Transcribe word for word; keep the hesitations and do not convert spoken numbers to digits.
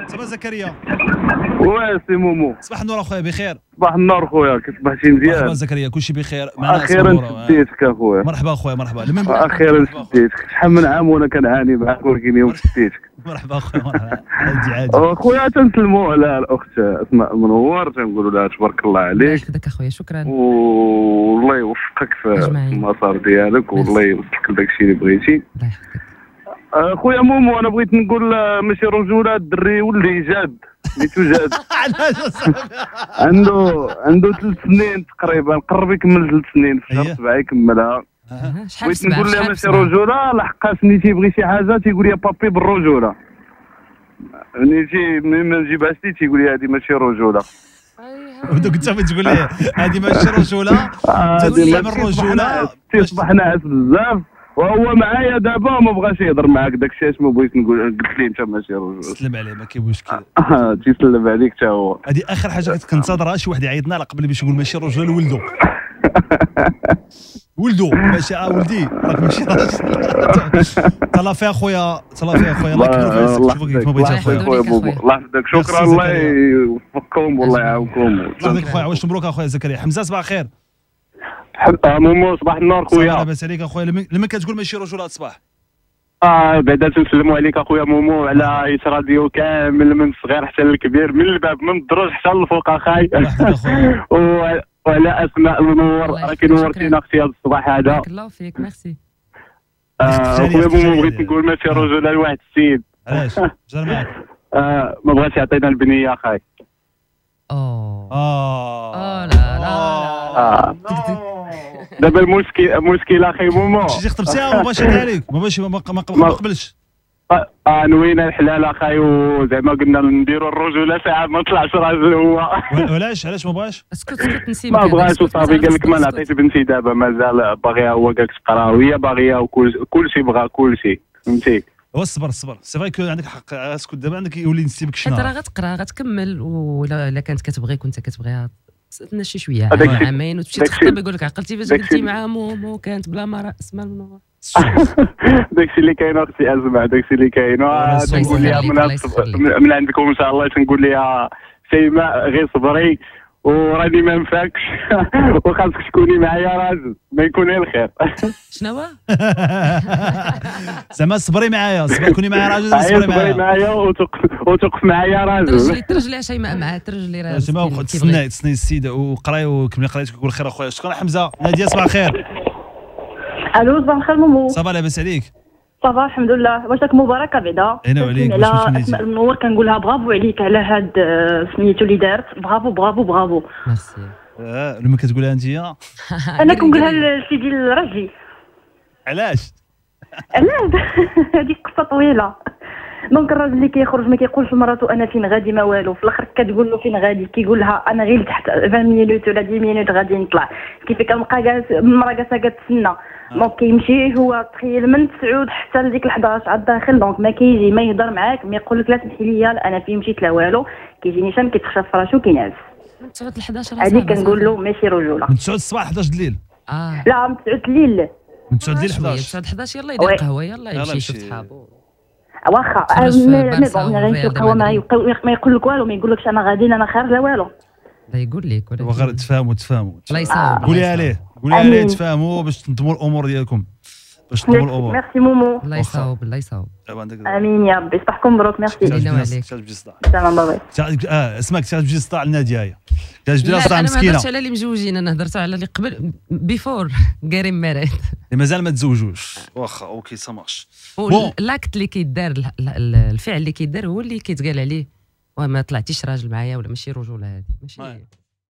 صباح زكريا. واه سي مومو. صباح النور اخويا بخير. صباح النور خويا، كيف صبحتي مزيان؟ مرحبا زكريا، كلشي بخير. معنا اخيرا شديتك اخويا. مرحبا اخويا مرحبا. لمن اخيرا شديتك، شحال من عام وانا كنعاني معاك ولكن اليوم شديتك. مرحبا اخويا مرحبا. عادي عادي. اخويا تنسلموا على الاخت اسماء منور، تنقولوا لها تبارك الله عليك. الله يحفظك اخويا، شكرا. والله يوفقك في المسار ديالك والله يوفقك لداكشي اللي بغيتي. الله يحفظك. اخويا مومو، انا بغيت نقول ماشي رجوله، الدري ولي جاد سميتو جاد. عنده عنده ثلاث سنين تقريبا، قرب يكمل ثلاث سنين، في شهر سبعه يكملها. بغيت نقول لها ماشي رجوله، لحقاش ملي تيبغي شي حاجه تيقول لي بابي بالرجوله. ملي تي ملي ما نجيبهاش لي تيقول لي هذه ماشي رجوله. ودوك انت فين تقول لي هذه ماشي رجوله، تقول لي من الرجوله تصبح ناعس بزاف. وهو معايا دابا وما بغاش يهضر معاك، داكشي اش ما بغيت نقول، قلت ليه انت ماشي رجل. سلم عليه ما كاين مشكل. اه تيسلم عليك حتى هو. هذه اخر حاجه كنت كنتظرها، شي واحد يعيطنا قبل باش يقول ماشي رجل لولدو. ولدو ماشي اه ولدي راك ماشي راجل. تهلا فيها خويا، تهلا فيها خويا، الله يكبر في عزك. شوفوا كيف ما بغيتي اخويا. الله يحفظك، شكرا، الله يوفقكم والله يعاونكم. الله يحفظك خويا، عواش مبروك اخويا زكريا. حمزه صباح الخير. مومو صباح النور خويا. لاباس عليك اخويا. لمن كتقول ماشي رجولات صباح؟ اه بعدا تنسلموا عليك اخويا مومو، على يس راديو كامل من الصغير حتى للكبير، من الباب من الدروج حتى للفوق اخاي. وعلى اسماء المنور، راكي نورتينا اختي هذا الصباح هذا. بارك الله فيك، ميرسي. اخويا مومو بغيت نقول ماشي رجوله لواحد السيد. علاش؟ جا معاك. ما بغاش يعطينا البنيه اخاي. اوه اه اه لا لا دابا المشكل المشكل اخي مومو شتي خطبتيها وما بغاش يعطيها عليك، ما بغاش ما قبلش. اه نوينا الحلال اخاي، وزعما قلنا نديروا الرجوله ساعه ما طلعش راجل هو. وعلاش علاش ما بغاش؟ اسكت اسكت نسيب. ما بغاش وصافي، قال لك ما نعطيش بنتي دابا، مازال باغيها هو قالك تقرا وهي باغيها، وكل كلشي بغا كلشي، فهمتي. هو الصبر الصبر سي فري كو عندك حق، اسكت دابا عندك يولي نسيبك شي حيت نهار. راه غتقرا غتكمل، ولا الا كانت كتبغيك وانت كتبغيها استنى شي شويه عامين وتمشي تخطب، يقول لك عقلتي فاش قلتي مع مومو كانت بلا ما راس مال منور. داكشي اللي كاين اختي ازمع، داكشي اللي كاين. تنقول لها من, من عندكم ان شاء الله، تنقول لها شيماء غير صبري وراني ما نفاكش. وخاصك تكوني معايا راجل ما يكون الخير. شنو هو؟ زعما صبري معايا، صبري كوني معايا راجل، صبري معايا معايا وتوقف معايا راجل. ترجلي ترجلي شيماء معاه، ترجلي راه شيماء تسنى تسنى السيد وقراي وكملي قرايتك ويقول خير اخويا. شكرا حمزه. ناديه صباح الخير. الو صباح الخير مومو. صباح لاباس عليك؟ صباح الحمد لله. واش راك مباركه بعدا؟ انا وعليك. على اسماء المنور كنقولها برافو عليك على هاد سميتو اللي دارت، برافو برافو برافو. ميرسي. اه لما كتقولها انت؟ انا كنقولها لسيدي الرجي. علاش؟ علاش؟ هذيك قصه طويله. دونك الراجل اللي كيخرج ما كيقولش لمراته انا فين غادي ما والو، في الاخر كتقول له فين غادي، كيقول لها انا غير تحت عشرين مينوت ولا عشرة مينوت غادي نطلع. كيف كنبقى جالس المراه جالسه كتسنى، دونك كيمشي هو تخيل من تسعود حتى لديك الحداش على الداخل، دونك ما كيجي ما يهضر معاك، ما يقول لك لا سمحي لي انا فين مشيت لا والو، كيجي نيشان كيتخشى في فراشو كينعس. من تسعود ل حداش هذيك كنقول له ماشي رجوله. من تسعود الصباح حداش الليل؟ اه لا من تسعود الليل. من تسعود الليل حداش. تسعود حداش يلاه يدير قهوه، يلاه يمشي يشوف صحابو. واخا ما غيمشيو قهوه ما يقول لك والو، ما يقولكش انا غادي انا خارج لا والو. لا يقول لك ولا غير تفاهموا تفاهموا. الله يساوي. قوليها ليه قوليها ليه تفاهموا باش تنظموا الامور ديالكم، باش تنظموا الامور. ميرسي مومو. الله يصاوب الله يصاوب. امين يا ربي. صباحكم مبروك. ميرسي. سلام بابا. اه اسمك تجي صداع الناديه هي كتجبدي لها صداع مسكينه. انا ما هضرتش على اللي مزوجين، انا هضرت على اللي قبل بيفور كارين ماريت مازال ما تزوجوش. واخا اوكي سا مارش. لاكت اللي كيدار، الفعل اللي كيدار هو اللي كيتقال عليه وما طلعتيش راجل معايا ولا ماشي رجوله، هذه ماشي.